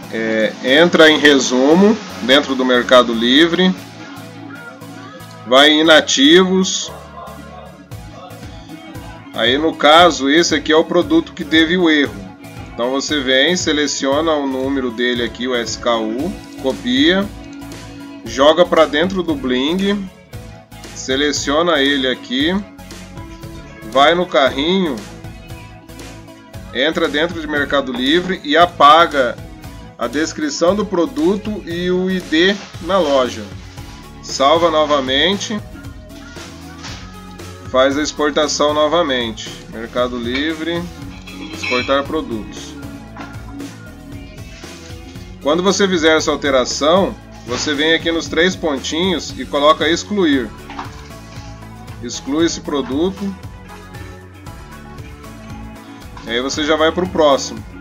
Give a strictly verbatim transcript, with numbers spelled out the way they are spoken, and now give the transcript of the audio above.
é, entra em resumo dentro do Mercado Livre, vai em inativos. Aí no caso, esse aqui é o produto que teve o erro. Então você vem, seleciona o número dele aqui, o S K U, copia, joga para dentro do Bling, seleciona ele aqui, vai no carrinho, entra dentro de Mercado Livre e apaga a descrição do produto e o I D na loja. Salva novamente, faz a exportação novamente. Mercado Livre, exportar produtos. Quando você fizer essa alteração, você vem aqui nos três pontinhos e coloca excluir. Exclui esse produto. E aí você já vai para o próximo.